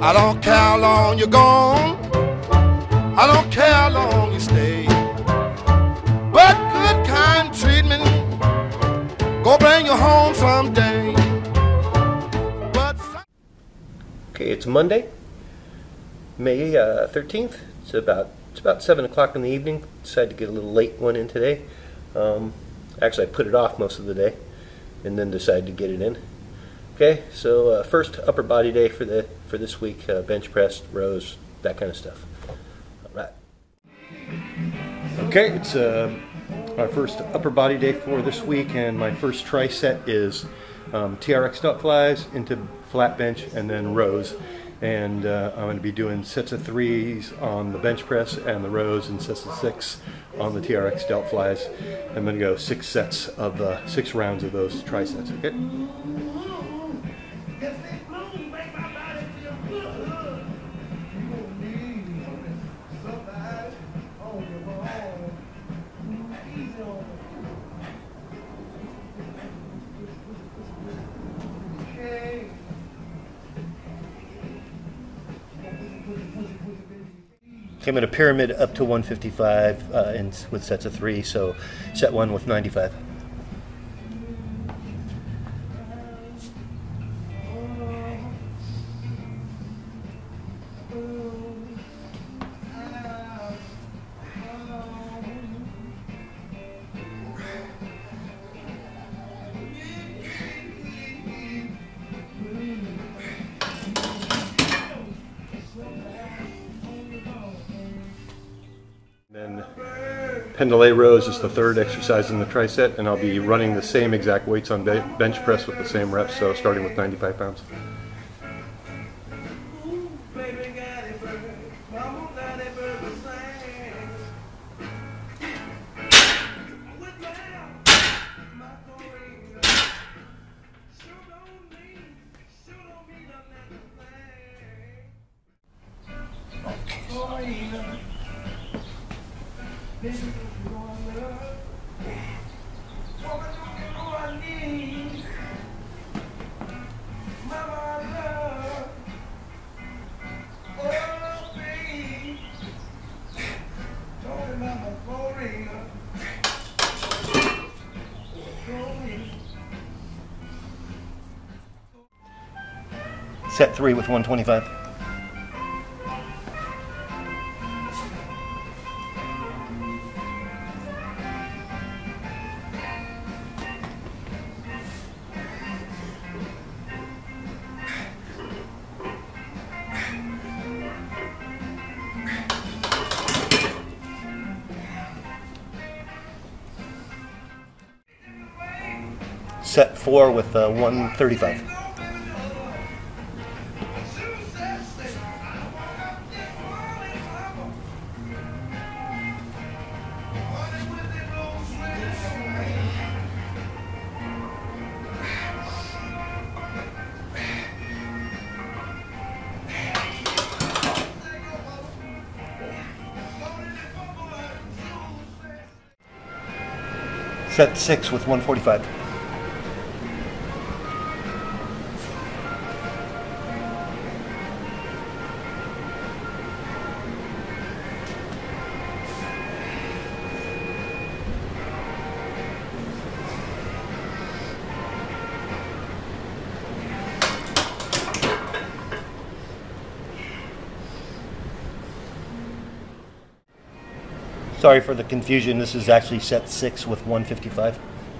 I don't care how long you're gone, I don't care how long you stay, but good kind treatment go bring you home someday. Okay, it's Monday, May 13th. It's about 7 o'clock in the evening. Decided to get a little late one in today. Actually, I put it off most of the day, and then decided to get it in. Okay, so first upper body day for this week. Bench press, rows, that kind of stuff. All right. Okay, it's our first upper body day for this week, and my first triset is TRX Delt Flies into flat bench and then rows. And I'm going to be doing sets of 3s on the bench press and the rows, and sets of 6 on the TRX Delt Flies. I'm going to go 6 sets of 6 rounds of those trisets. Okay. I'm going to pyramid up to 155 with sets of 3, so set 1 with 95. Then Pendlay rows is the third exercise in the triset, and I'll be running the same exact weights on bench press with the same reps, so starting with 95 pounds. Set 3 with 125. Set 4 with 135. Set 6 with 145. Sorry for the confusion, this is actually set 6 with 155.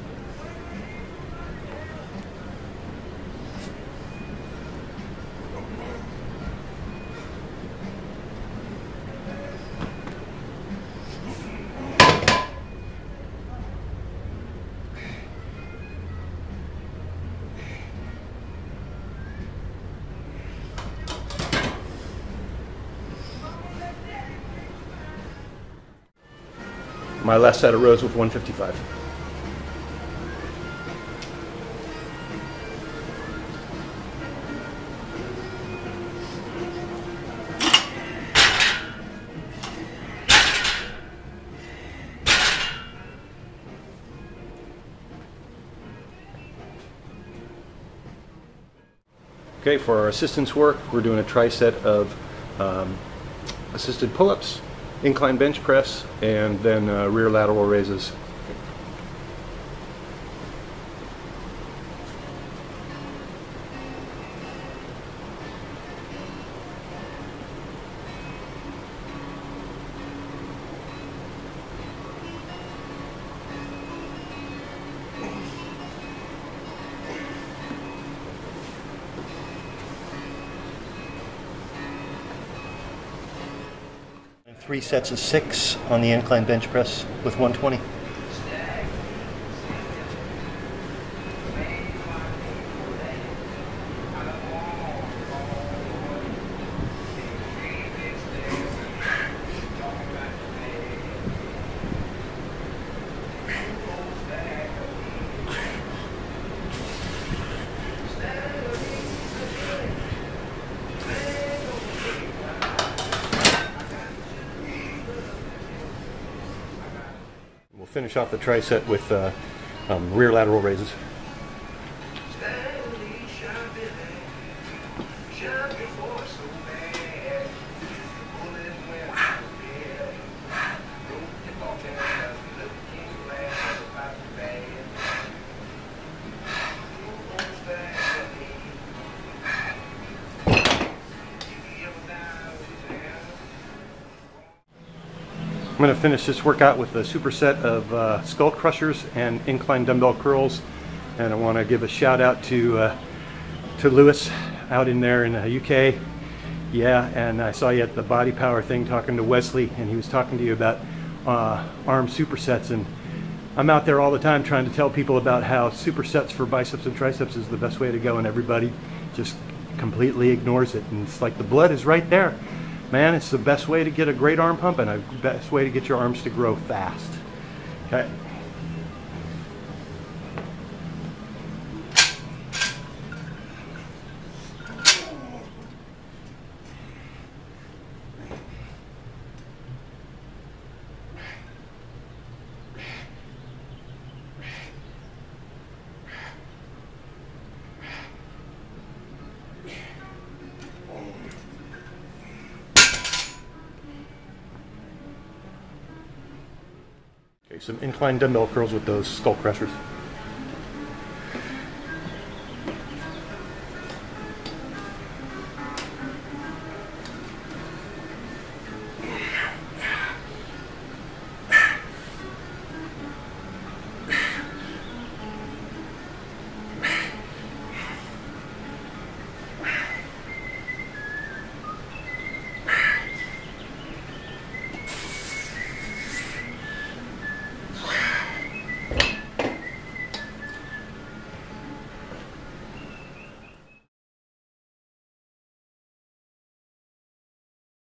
My last set of rows with 155. Okay, for our assistance work, we're doing a triset of assisted pull-ups, incline bench press, and then rear lateral raises. And 3 sets of 6 on the incline bench press with 120. We'll finish off the triset with rear lateral raises. I'm going to finish this workout with a superset of skull crushers and incline dumbbell curls, and I want to give a shout out to Lewis out in there in the UK. Yeah, and I saw you at the Body Power thing talking to Wesley, and he was talking to you about arm supersets, and I'm out there all the time trying to tell people about how supersets for biceps and triceps is the best way to go, and everybody just completely ignores it. And it's like the blood is right there. Man, it's the best way to get a great arm pump and the best way to get your arms to grow fast. Okay. Some incline dumbbell curls with those skull crushers.